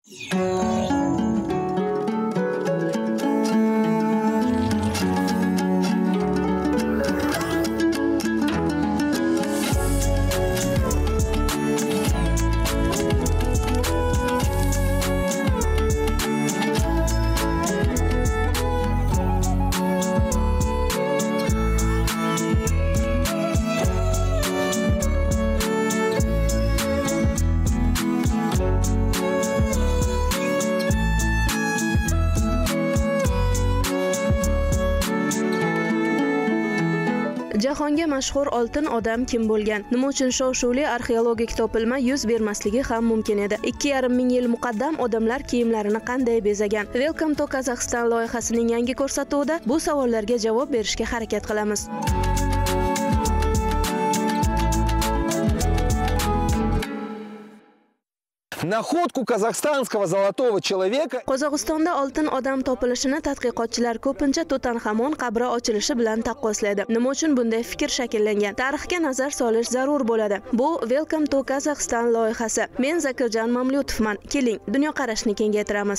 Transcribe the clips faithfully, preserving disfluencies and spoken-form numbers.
Jahonga mashhur oltin odam kim bo'lgan? Nima uchun shov-shuvli arxeologik topilma yuz bermasligi ham mumkin edi? ikki yarim ming yil muqaddam odamlar kiyimlarini qanday bezagan? Welcome to Kazakhstan loyihasining yangi ko'rsatuvida bu savollarga javob berishga harakat qilamiz. Находку казахстанского золотого человека. Qozog'istonda oltin odam topilishini tadqiqotchilar ko'pincha Tutanxamon qabri ochilishi bilan taqqoslaydi. Nima uchun bunday fikr shakllangan? Tarixga nazar solish zarur bo'ladi. Bu Welcome to Kazakhstan loyihasi. Men Zakirjon Mamlutovman. Keling, dunyoqarashni kengaytiramiz.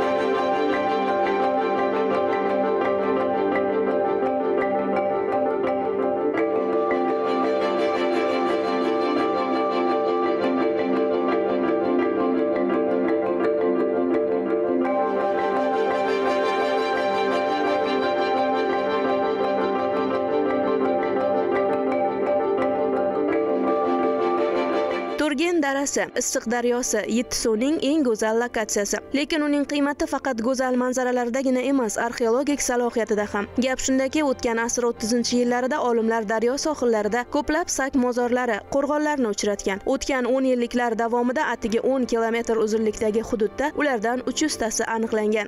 Turgen darasi, Issiq daryosi, Yettisuvning eng go'zal lokatsiyasi. Lekin uning qiymati faqat go'zal manzaralardagina emas, arxeologik salohiyatida ham. Gap shundaki, o'tgan asr o'ttizinchi yillarida olimlar daryo sohillarida ko'plab sak mozorlari, qo'rg'onlarni uchratgan. O'tgan o'n yilliklar davomida atigi o'n kilometr uzunlikdagi hududda ulardan uch yuz tasi aniqlangan.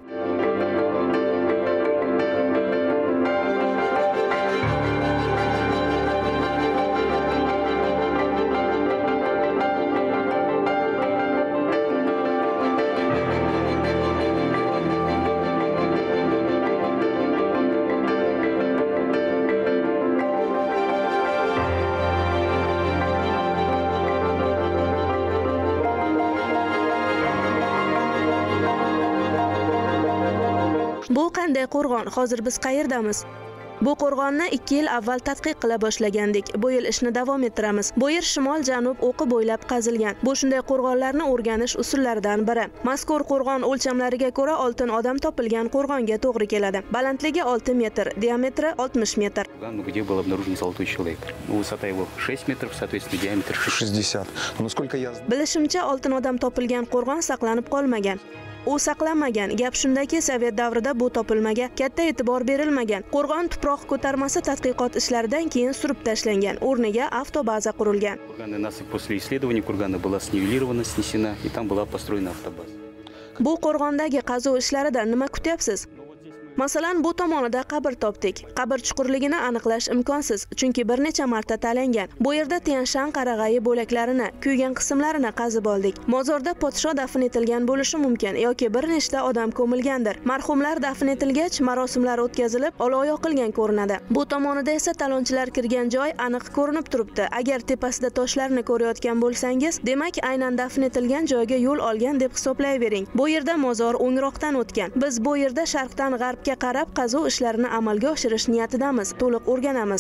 Bu qanday qo'rg'on? Hozir biz qayerdamiz? Bu qo'rg'onni ikki yil avval tadqiq qila boshlagandik. Bu yil ishni davom ettiramiz. Bu yer shimol-janub o'qi bo'ylab qazilgan. Bu shunday qo'rg'onlarni o'rganish usullaridan biri. Mazkur qo'rg'on o'lchamlariga ko'ra oltin odam topilgan qo'rg'onga to'g'ri keladi. Balandligi olti metr, diametri oltmish metr. Где был обнаружен золотой человек. Высота его шесть метров, соответственно, диаметр шестьдесят. Насколько я знаю. Bilishimcha oltin odam topilgan qo'rg'on saqlanib qolmagan. U saqlanmagan. Gap shundaki, Sovet davrida bu topilmaga katta e'tibor berilmagan. Qo'rg'on tuproq ko'tarmasi tadqiqot ishlaridan keyin surib tashlangan. O'rniga avtobaza qurilgan. Курганная насыпь после исследования кургана была снивелирована, снесена, и там была построена автобаза. Bu qo'rg'ondagi qazuv ishlaridan nima kutyapsiz? Masalan, bu tomonida qabr topdik. Qabr chuqurligini aniqlash imkonsiz, chunki bir necha marta talangan. Bu yerda Tianshan qarag'ayi bo'laklarini, kuygan qismlarini qazib oldik. Mozorda podsho dafn etilgan bo'lishi mumkin yoki bir nechta odam ko'milgandir. Marhumlar dafn etilgach, marosimlar o'tkazilib, olov yoqilgan ko'rinadi. Bu tomonida esa talonchilar kirgan joy aniq ko'rinib turibdi. Agar tepasida toshlarni ko'rayotgan bo'lsangiz, demak aynan dafn etilgan joyga yo'l olgan deb hisoblayvering. Bu yerda mozor o'ngroqdan o'tgan. Biz bu yerda sharqdan g'arb qarab qazuv ishlarini amalga oshirish niyatidamiz. To'liq o'rganamiz.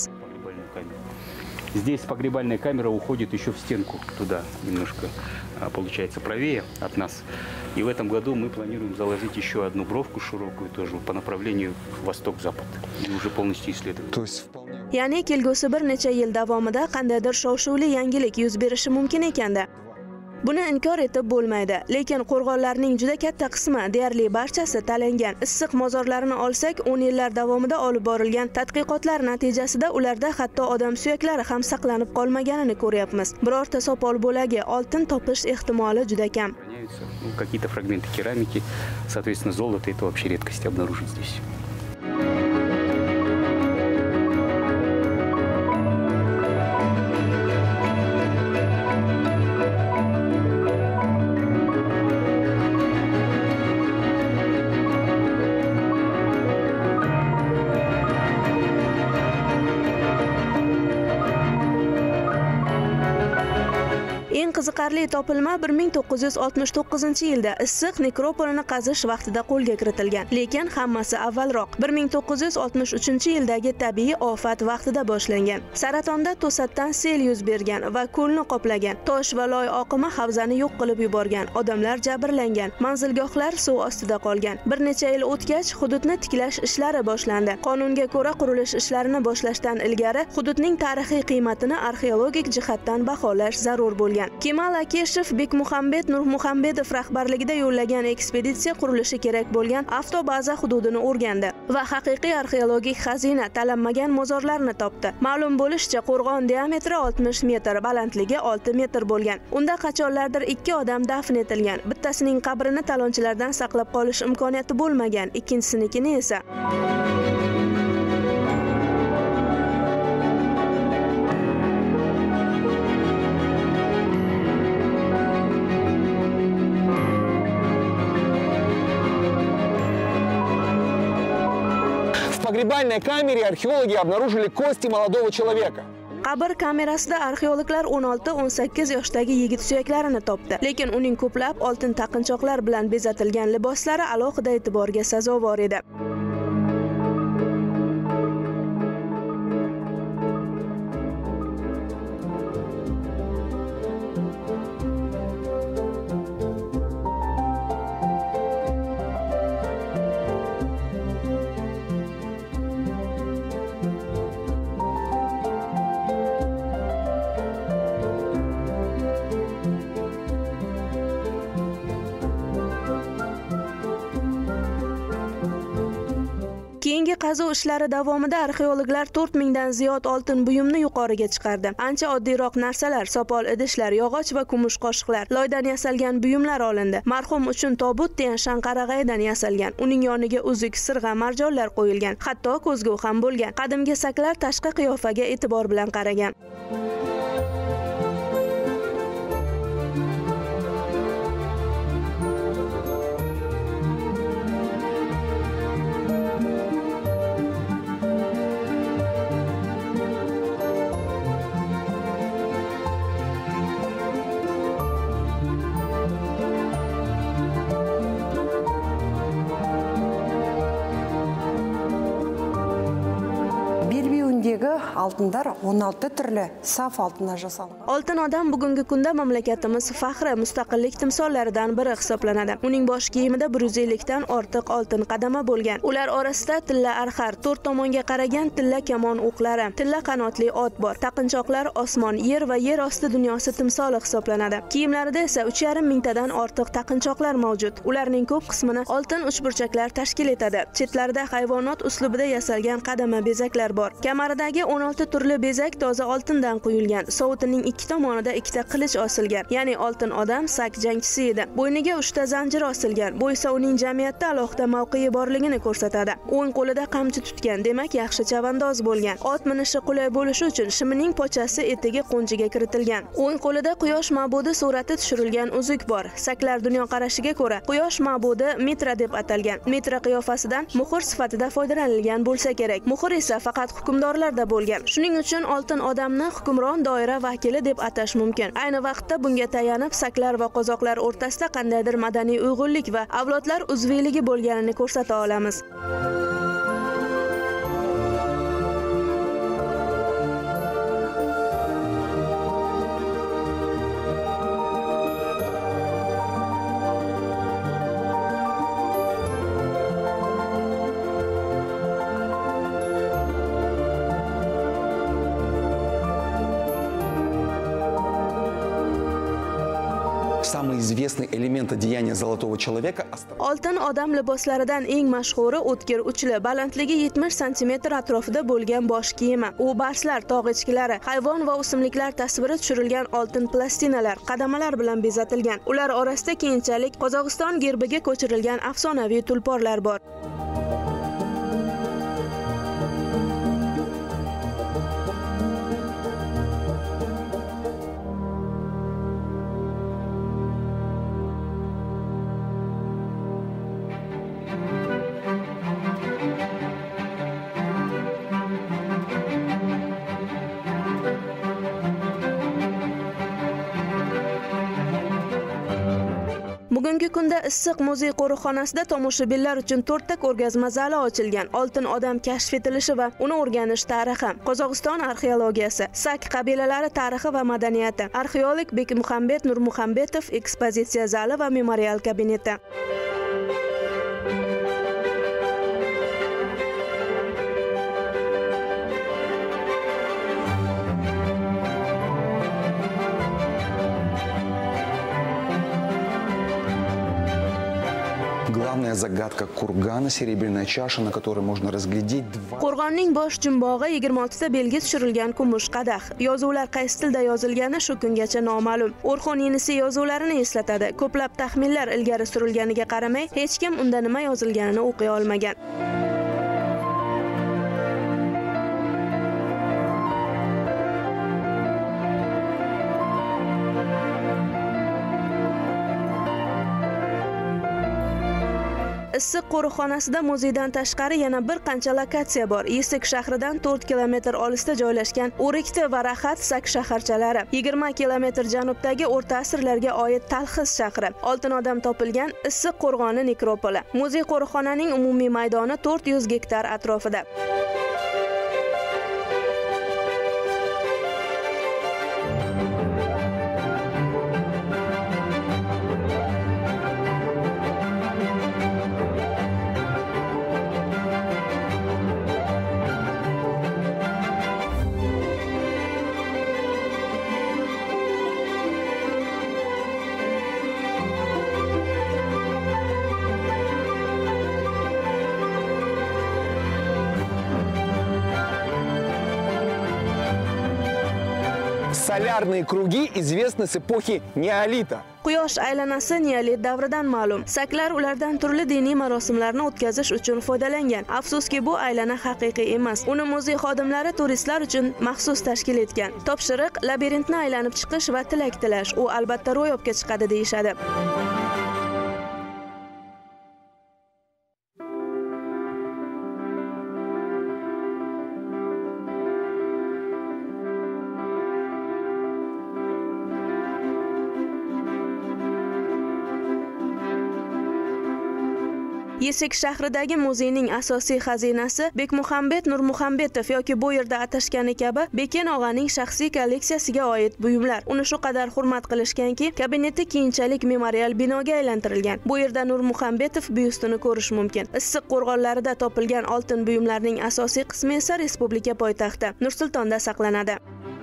Здесь погребальная камера уходит еще в стенку туда, немножко получается правее от нас. И в этом году мы планируем заложить еще одну бровку широкую тоже по направлению восток-запад и уже полностью исследовать. То есть вполне. Ya'ni kelgusi bir necha yil davomida qandaydir shov-shuvli yangilik yuz berishi mumkin ekanda. Buni inkor etib bo'lmaydi, lekin qo'rg'onlarning juda katta qismi, deyarli barchasi talangan. Issiq mozorlarini olsak, o'n yillar davomida olib borilgan tadqiqotlar natijasida ularda hatto odam suyaklari ham saqlanib qolmaganini ko'ryapmiz. Birorta sopol bo'lagi oltin topish ehtimoli juda kam. Какие-то фрагменты керамики, соответственно, золото — это вообще редкость обнаружить здесь. qiziqarli topilma bir ming to'qqiz yuz oltmish to'qqizinchi yilda Issiq nekropolini qazish vaqtida qo'lga kiritilgan, lekin hammasi avvalroq bir ming to'qqiz yuz oltmish uchinchi yildagi tabiiy ofat vaqtida boshlangan. Saratonda to'satdan sel yuz bergan va ko'lni qoplagan. Tosh va loy oqimi havzani yo'q qilib yuborgan. Odamlar jabrlangan, manzilgohlar suv ostida qolgan. Bir necha yil o'tgach, hududni tiklash ishlari boshlandi. Qonunga ko'ra qurilish ishlarini boshlashdan ilgari hududning tarixiy qiymatini arxeologik jihatdan baholash zarur bo'lgan. Kemal Akeshev Bekmuhammed Nurmuhammedov rahbarligida yo'llagan ekspeditsiya qurilishi kerak bo'lgan avtobaza hududini o'rgandi va haqiqiy arxeologik xazina talanmagan mozorlarni topdi. Ma'lum bo'lishicha, qo'rg'on diametri oltmish metr, balandligi olti metr bo'lgan. Unda qachonlardir ikki odam dafn etilgan. Bittasining qabrini talonchilardan saqlab qolish imkoniyati bo'lmagan, ikkinchisinikini esa В погребальной камере археологи обнаружили кости молодого человека. Qabr kamerasida arxeologlar o'n olti o'n sakkiz yoshdagi yigit suyaklarini topdi. Lekin uning ko'plab oltin taqinchoqlar bilan bezatilgan liboslari alohida e'tiborga sazovor edi. Keyingi qazuv ishlari davomida arxeologlar to'rt mingdan ziyod oltin buyumni yuqoriga chiqardi. Ancha oddiyroq narsalar, sopol idishlar, yog'och va kumush qoshiqlar, loydan yasalgan buyumlar olindi. Marhum uchun tobut Tian Shan qarag'aydan yasalgan. Uning yoniga uzuk, sirg'a, marjonlar qo'yilgan. Hatto ko'zgu ham bo'lgan. Qadimgi saklar tashqi qiyofaga e'tibor bilan qaragan. Altınlar o'n olti turli saf oltindan жасалgan. Oltin odam bugungi kunda mamlakatimiz faxri, mustaqillik timsollaridan biri hisoblanadi. Uning bosh kiyimida bir yuz ellikdan ortiq oltin qadama bo'lgan. Ular orasida tilla arxar, to'rt tomonga qaragan tilla kamon o'qlari, tilla qanotli ot bor. Taqinchoqlar osmon, yer va yer osti dunyosi timsoli hisoblanadi. Kiyimlarida esa uch yarim mingtadan ortiq taqinchoqlar mavjud. Ularning ko'p qismini oltin uchburchaklar tashkil etadi. Chetlarida hayvonot uslubida yasalgan qadama bezaklar bor. Kamaridagi o'n olti turli bezak toza oltindan quyilgan. Sovutining ikki tomonida ikkita qilich osilgan. Ya'ni oltin odam sak jangchisi edi. Bo'yniga uchta zanjir osilgan. Bu esa uning jamiyatda alohida mavqei borligini ko'rsatadi. O'ng qo'lida qamchi tutgan, demak yaxshi chavandoz bo'lgan. Ot minishi qulay bo'lishi uchun shimining pochasi etigi qo'njiga kiritilgan. O'ng qo'lida quyosh ma'budi surati tushirilgan uzuk bor. Saklar dunyoqarashiga ko'ra quyosh ma'budi Mitra deb atalgan. Mitra qiyofasidan muhr sifatida foydalanilgan bo'lsa kerak. Muhr esa faqat hukmdorlarda bo'lgan. Shuning uchun oltin odamni hukmron doira vakili deb atash mumkin. Ayni vaqtda bunga tayanib saklar va qozoqlar o'rtasida qandaydir madaniy uyg'unlik va avlodlar uzviyligi bo'lganini ko'rsata olamiz. Самый известный элемент одеяния золотого человека. Oltin odam liboslaridan eng mashhuri o'tkir uchli, balandligi yetmish santimetr atrofida bo'lgan bosh kiyimi. U barslar, tog' echkilari, hayvon va o'simliklar tasviri tushirilgan oltin plastinalar, qadamalar bilan bezatilgan. Ular orasida keyinchalik Qozog'iston gerbiga ko'chirilgan afsonaviy tulporlar bor. Bugungi kunda Issiq muzey qo'riqxonasida tomoshabinlar uchun to'rtta ko'rgazma zali ochilgan. Oltin odam kashf etilishi va uni o'rganish tarixi, Qozog'iston arxeologiyasi, Sak qabilalari tarixi va madaniyati, arxeolog Bekmuhammad Nurmuhammedov ekspozitsiya zali va memorial kabineti. Главная загадка кургана, серебряная чаша, на которой можно разглядеть два... Qo'rg'onning bosh jumbog'i yigirma oltita belgi tushirilgan kumush qadah. Yozuvlar qaysi tilda yozilgani shu kungacha noma'lum. O'rxon yenisi yozuvlarini eslatadi. Ko'plab taxminlar ilgari surilganiga qaramay, hech kim unda nima yozilganini o'qiy olmagan. Issiq qo'riqxonasida muzeydan tashqari yana bir qancha lokatsiya bor. Yesik shahridan to'rt kilometr olisda joylashgan O'rikti va Rahat Sak shaharchalari, yigirma kilometr janubdagi o'rta asrlarga oid Talxis shahri, oltin odam topilgan Issiq qo'rg'oni nekropoli. Muzey qo'riqxonaning umumiy maydoni to'rt yuz gektar atrofida. Солярные круги известны с эпохи неолита. Quyosh aylanasi neolit davridan ma'lum. Saklar ulardan turli diniy marosimlarni o'tkazish uchun foydalangan. Afsuski bu aylana haqiqiy emas. Uni muzey xodimlari turistlar uchun maxsus tashkil etgan. Topshiriq labirintni aylanib chiqish va tilak tilash. U albatta ro'yobga chiqadi deyishadi. Yesik shahridagi muzeyning asosiy xazinasi Bekmuhammad Nurmuhammedov yoki bu yerda atashgani kabi Beken og'aning shaxsiy kolleksiyasiga oid buyumlar. Uni shu qadar hurmat qilishganki, kabineti keyinchalik memorial binoga aylantirilgan. Bu yerda Nurmuhammedov byustini ko'rish mumkin. Issiq qo'rg'onlarida topilgan oltin buyumlarning asosiy qismi esa respublika poytaxti Nur-Sultonda saqlanadi.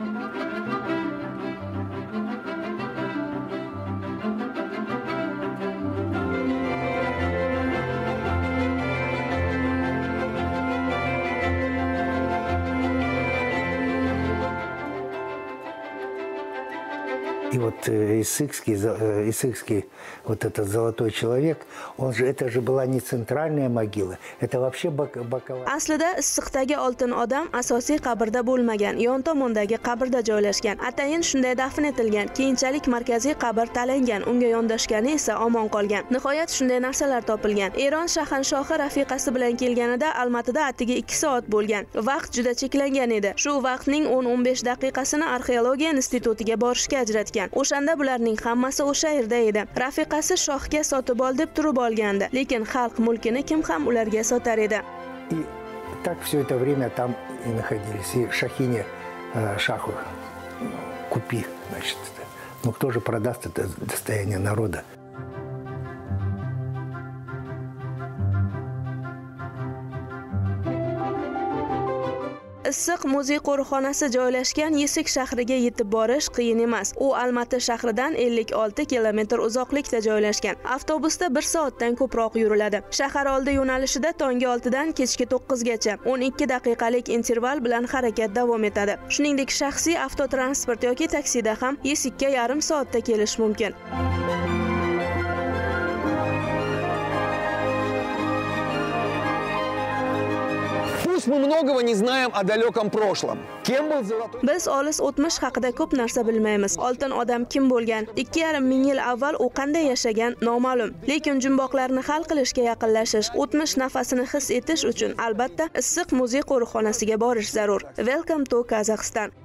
И вот Иссыкский, Иссыкский, вот этот золотой человек, он же, это же была не центральная могила, это вообще боковая. Aslida Issiqdagi oltin odam asosiy qabrda bo'lmagan, yon tomondagi qabrda joylashgan. Atayin shunday dafn etilgan. Keyinchalik markaziy qabr talangan, unga yondashgani esa omon qolgan. Nihoyat shunday narsalar topilgan. Eron shahanshohi rafiqasi bilan kelganida Almatida atiga ikki soat bo'lgan. Vaqt juda cheklangan edi. Shu vaqtning o'n o'n besh daqiqasini arxeologiya institutiga borishga ajratgan. O'shanda bularning hammasi o'sha yerda edi. Rafiqasi shohga sotib ol deb turib olgandi, lekin xalq mulkini kim ham ularga sotar edi. И так все это время там и находились. И Шахине э, Шаху купи, значит. Ну кто же продаст это достояние народа? Issiq muzey qo'riqxonasi joylashgan Yesik shahriga yetib borish qiyin emas. U Almaty shahridan ellik olti kilometr uzoqlikda joylashgan. Avtobusda bir soatdan ko'proq yuriladi. Shahar oldi yo'nalishida tongi oltidan kechki to'qqizgacha o'n ikki daqiqalik interval bilan harakat davom etadi. Shuningdek, shaxsiy avtotransport yoki taksida ham Yesikka yarim soatda kelish mumkin. Мы многого не знаем о далеком прошлом. Кем был золотой... Biz olis o'tmish haqida ko'p narsa bilmaymiz. Oltin odam kim bo'lgan? ikki yarim ming yil avval u qanday yashagan noma'lum. Lekin jumboqlarni hal qilishga yaqinlashish, o'tmish nafasini his etish uchun albatta Issiq muzey qo'riqxonasiga borish zarur. Welcome to Kazakhstan.